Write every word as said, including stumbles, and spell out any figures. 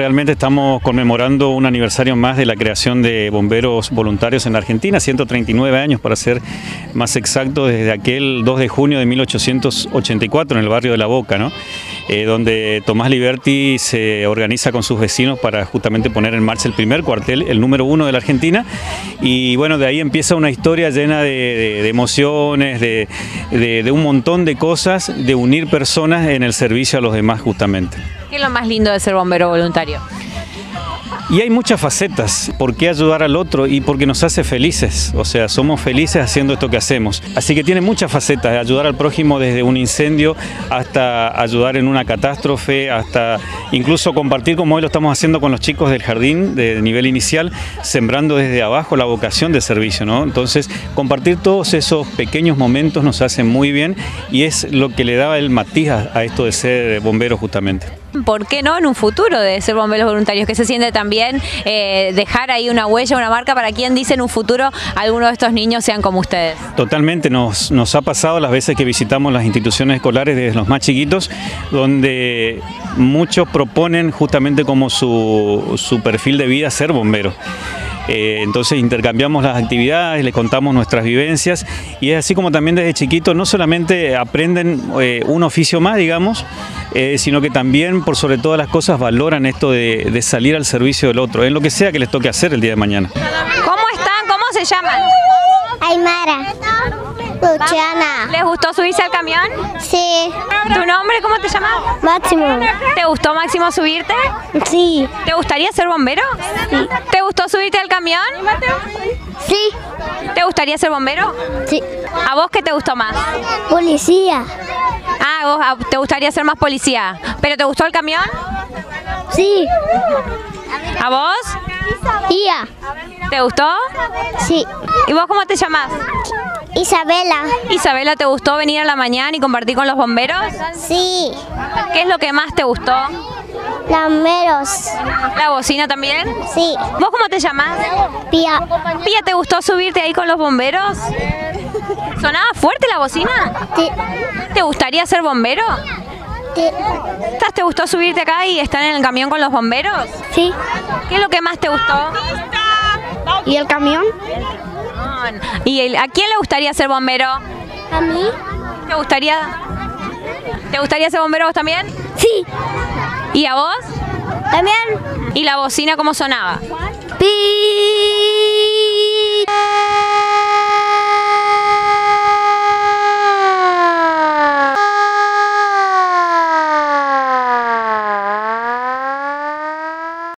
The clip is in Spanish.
realmente estamos conmemorando un aniversario más de la creación de bomberos voluntarios en Argentina, ciento treinta y nueve años para ser más exacto, desde aquel dos de junio de mil ochocientos ochenta y cuatro en el barrio de La Boca, ¿no? Eh, donde Tomás Liberti se organiza con sus vecinos para justamente poner en marcha el primer cuartel, el número uno de la Argentina, y bueno, de ahí empieza una historia llena de, de, de emociones, de, de, de un montón de cosas, de unir personas en el servicio a los demás justamente. ¿Qué es lo más lindo de ser bombero voluntario? Y hay muchas facetas. ¿Por qué ayudar al otro? Y porque nos hace felices. O sea, somos felices haciendo esto que hacemos. Así que tiene muchas facetas. Ayudar al prójimo desde un incendio hasta ayudar en una catástrofe, hasta incluso compartir como hoy lo estamos haciendo con los chicos del jardín de nivel inicial, sembrando desde abajo la vocación de servicio, ¿no? Entonces, compartir todos esos pequeños momentos nos hace muy bien y es lo que le daba el matiz a, a esto de ser bombero justamente. ¿Por qué no en un futuro de ser bomberos voluntarios? ¿Qué se siente también eh, dejar ahí una huella, una marca para quien dice en un futuro algunos de estos niños sean como ustedes? Totalmente, nos, nos ha pasado las veces que visitamos las instituciones escolares desde los más chiquitos, donde muchos proponen justamente como su, su perfil de vida ser bombero. Eh, entonces intercambiamos las actividades, les contamos nuestras vivencias y es así como también desde chiquitos no solamente aprenden eh, un oficio más, digamos, eh, sino que también por sobre todas las cosas valoran esto de, de salir al servicio del otro, en lo que sea que les toque hacer el día de mañana. ¿Cómo están? ¿Cómo se llaman? Aymara. Luciana. ¿Les gustó subirse al camión? Sí. ¿Tu nombre? ¿Cómo te llamas? Máximo. ¿Te gustó, Máximo, subirte? Sí. ¿Te gustaría ser bombero? Sí. ¿Te gustó subirte al camión? Sí. ¿Te gustaría ser bombero? Sí. ¿A vos qué te gustó más? Policía. Ah, vos a- te gustaría ser más policía. ¿Pero te gustó el camión? Sí. ¿A vos? Ia. ¿Te gustó? Sí. ¿Y vos cómo te llamas? Isabela. Isabela, ¿te gustó venir a la mañana y compartir con los bomberos? Sí. ¿Qué es lo que más te gustó? Lameros. ¿La bocina también? Sí. ¿Vos cómo te llamas? Pia. Pía, ¿te gustó subirte ahí con los bomberos? ¿Sonaba fuerte la bocina? Sí. ¿Te gustaría ser bombero? Sí. ¿Estás- ¿Te gustó subirte acá y estar en el camión con los bomberos? Sí. ¿Qué es lo que más te gustó? ¿Y el camión? ¿Y el- a quién le gustaría ser bombero? A mí. ¿Te gustaría, ¿Te gustaría ser bombero vos también? Sí. ¿Y a vos? También. ¿Y la bocina cómo sonaba? Pi.